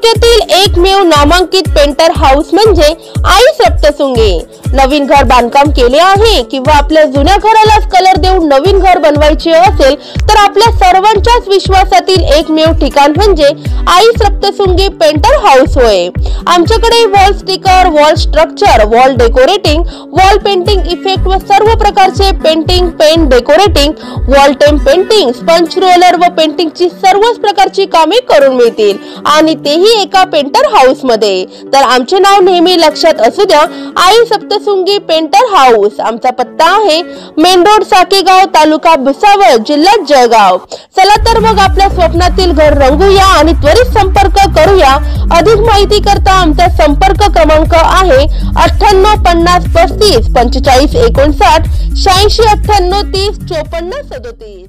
तालुक्यातील एकमेव नामांकित पेंटर हाऊस म्हणजे आई सप्तशृंगी। नवीन घर बांधकाम केले आहे किंवा आपल्या जुन्या घरालाच कलर देऊन नवीन घर बनवायचे असेल तर आपल्या सर्वांच्याच विश्वासातील एकमेव ठिकाण म्हणजे आई सप्तशृंगी पेंटर हाऊस होय। आमच्याकडे wall sticker, wall structure, wall decorating, wall painting effect व सर्व प्रकारचे painting, paint decorating, wall temp painting, sponge roller व पेंटिंगची सर्वच प्रकारची कामे करून मिळतील आणि तेही एका पेंटर हाऊस मध्ये। तर आमचे नाव नेहमी लक्षात असू द्या, आई सप्तशृंगी पेंटर हाऊस। आमचा पत्ता आहे मेन रोड, साकेगाव, तालुका भुसावळ, जिल्हा जळगाव। चला तर मग आपल्या स्वप्नातील घर रंगूया आणि त्वरित संपर्क करूया। अधिक माहिती करता आमचा संपर्क क्रमांक आहे 98 50 35 45 59 86 98 30 54 37।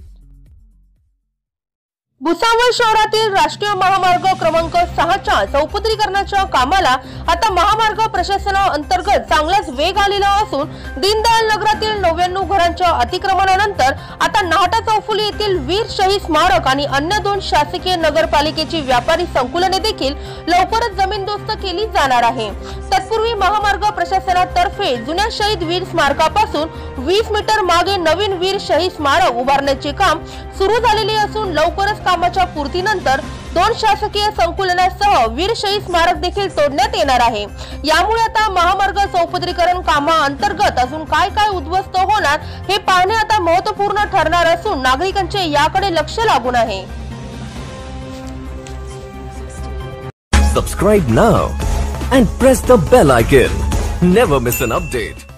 भुसावळ शहरातील राष्ट्रीय महामार्ग क्रमांक 6च्या चौपदरीकरणाच्या कामाला आता महामार्ग प्रशासनाअंतर्गत चांगलाच वेग आलेला असून दीनदयाल नगरातील 99 घरांच्या अतिक्रमणानंतर आता नाहटा चौफुली येथील वीर शहीद स्मारक आणि अन्य 2 शासकीय नगरपालिकेची व्यापारी संकुलने देखील लवकरच जमीनदोस्त केली जाणार आहे। तत्पूर्वी महामार्ग प्रशासनातर्फे जुन्या शहीद वीर स्मारकापासून 20 मीटर मागे नवीन वीर शहीद स्मारक उभारण्याचे काम सुरू झालेले असून लवकरच कामाच्या पूर्तीनंतर 2 शासकीय संकुलनासह वीर शहीद स्मारक देखील तोडण्यात येणार आहे। यामुळे आता महामार्ग चौपदरीकरण कामाअंतर्गत अजून काय काय उद्ध्वस्त होणार हे पाहणे आता महत्त्वपूर्ण ठरणार असून नागरिकांचे याकडे लक्ष लागून आहे। Subscribe now and press the bell icon. Never miss an update.